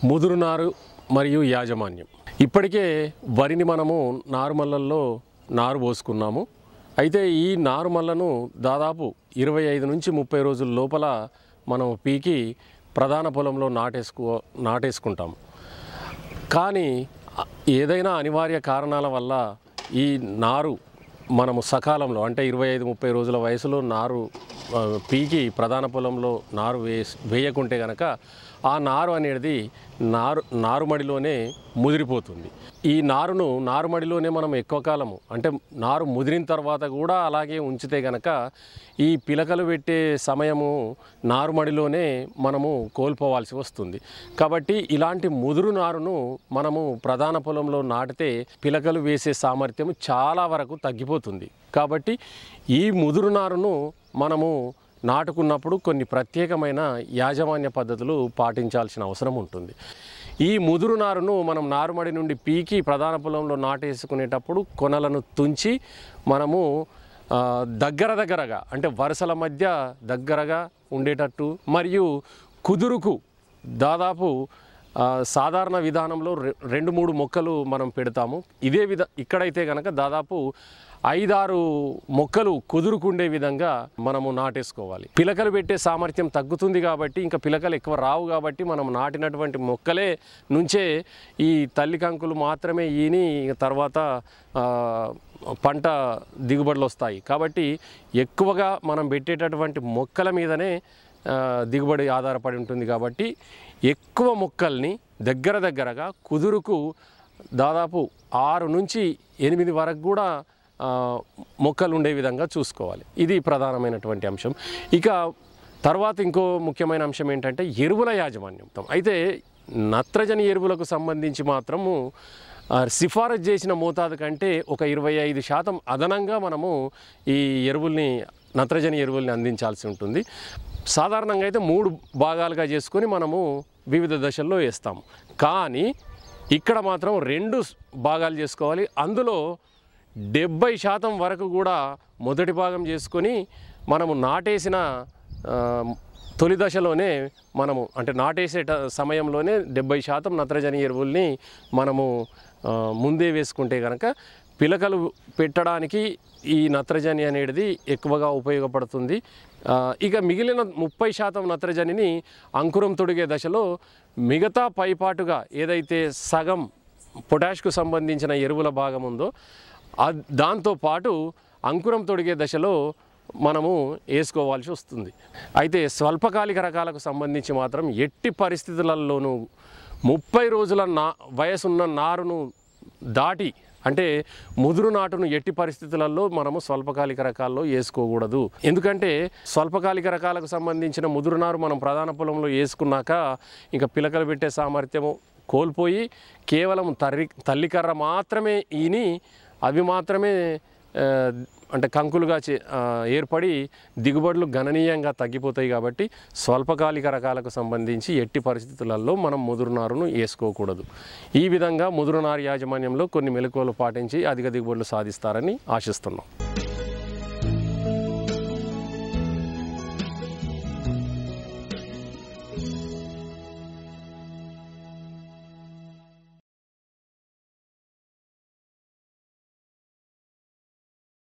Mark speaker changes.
Speaker 1: ముదురు నారు మరియు యాజమాన్యం. ఇప్పటికే వరిని మనము నారుమల్లల్లో నారు పోసుకున్నాము. అయితే ఈ నారుమల్లను దాదాపు 25 నుంచి 30 రోజుల లోపల మనం పీకి ప్రధాన పొలంలో నాటేసుకుంటాము. కానీ ఏదైనా అనివార్య కారణాల వల్ల ఈ నారు మనము సకాలంలో అంటే 25-30 రోజుల వయసులో నారు పీకి ప్రధాన పొలంలో నారు వేయకుంటే కనుక ఆ నారు అనేది నారుమడిలోనే ముదిరిపోతుంది. ఈ నారుమడిలోనే మనం ఎక్కువ కాలము అంటే నారు ముదిరిన తర్వాత కూడా అలాగే ఉంచితే కనుక ఈ పిలకలు పెట్టే సమయము నారుమడిలోనే మనము కోల్పోవాల్సి వస్తుంది. కాబట్టి ఇలాంటి ముదురు నారును మనము ప్రధాన పొలంలో నాటితే పిలకలు వేసే సామర్థ్యం చాలా వరకు తగ్గిపోతుంది. కాబట్టి ఈ ముదురు నారును మనము నాటుకున్నప్పుడు కొన్ని ప్రత్యేకమైన యాజమాన్య పద్ధతులు పాటించాల్సిన అవసరం ఉంటుంది. ఈ ముదురు నారును మనం నారుమడి నుండి పీకి ప్రధాన పొలంలో నాటేసుకునేటప్పుడు కొనలను తుంచి మనము దగ్గరగా అంటే వరుసల మధ్య దగ్గరగా ఉండేటట్టు మరియు కుదురుకు దాదాపు సాధారణ విధానంలో 2-3 మొక్కలు మనం పెడతాము. ఇక్కడైతే కనుక దాదాపు 5-6 మొక్కలు కుదురుకుండే విధంగా మనము నాటేసుకోవాలి. పిలకలు పెట్టే సామర్థ్యం తగ్గుతుంది కాబట్టి ఇంకా పిలకలు ఎక్కువ రావు కాబట్టి మనం నాటినటువంటి మొక్కలే నుంచే ఈ తల్లి కంకులు మాత్రమే ఈని తర్వాత పంట దిగుబడులు వస్తాయి. కాబట్టి ఎక్కువగా మనం పెట్టేటటువంటి మొక్కల మీదనే దిగుబడి ఆధారపడి ఉంటుంది. కాబట్టి ఎక్కువ మొక్కల్ని దగ్గరగా కుదురుకు దాదాపు 6 నుంచి 8 వరకు కూడా మొక్కలు ఉండే విధంగా చూసుకోవాలి. ఇది ప్రధానమైనటువంటి అంశం. ఇక తర్వాత ఇంకో ముఖ్యమైన అంశం ఏంటంటే ఎరువుల యాజమాన్యం. అయితే నత్రజని ఎరువులకు సంబంధించి మాత్రము సిఫారసు చేసిన మోతాదు కంటే ఒక 25% అదనంగా మనము ఈ నత్రజని ఎరువుల్ని అందించాల్సి ఉంటుంది. సాధారణంగా అయితే 3 భాగాలుగా చేసుకొని మనము వివిధ దశల్లో వేస్తాము. కానీ ఇక్కడ మాత్రం 2 భాగాలు చేసుకోవాలి. అందులో 70% వరకు కూడా మొదటి భాగం చేసుకొని మనము నాటేసిన తొలి దశలోనే మనము అంటే నాటేసే సమయంలోనే 70% నత్రజని ఎరువుల్ని మనము ముందే వేసుకుంటే కనుక పిలకలు పెట్టడానికి ఈ నత్రజని అనేది ఎక్కువగా ఉపయోగపడుతుంది. ఇక మిగిలిన 30% నత్రజనిని అంకురం తొడిగే దశలో మిగతా పైపాటుగా ఏదైతే సగం పొటాష్కు సంబంధించిన ఎరువుల భాగం ఉందో దాంతోపాటు అంకురం తొడిగే దశలో మనము వేసుకోవాల్సి వస్తుంది. అయితే స్వల్పకాలిక రకాలకు సంబంధించి మాత్రం ఎట్టి పరిస్థితులలోనూ 30 రోజుల వయసున్న నారును దాటి అంటే ముదురు నాటును ఎట్టి పరిస్థితులలో మనము స్వల్పకాలిక రకాల్లో వేసుకోకూడదు. ఎందుకంటే స్వల్పకాలిక రకాలకు సంబంధించిన ముదురు నారు మనం ప్రధాన పొలంలో వేసుకున్నాక ఇంకా పిలకలు పెట్టే సామర్థ్యము కోల్పోయి కేవలం తల్లికర్ర మాత్రమే ఈని అవి మాత్రమే అంటే కంకులుగా ఏర్పడి దిగుబడులు గణనీయంగా తగ్గిపోతాయి. కాబట్టి స్వల్పకాలిక రకాలకు సంబంధించి ఎట్టి పరిస్థితులలో మనం ముదురు నారును వేసుకోకూడదు. ఈ విధంగా ముదురు నారు యాజమాన్యంలో కొన్ని మెలకువలు పాటించి అధిక దిగుబడులు సాధిస్తారని ఆశిస్తున్నాం.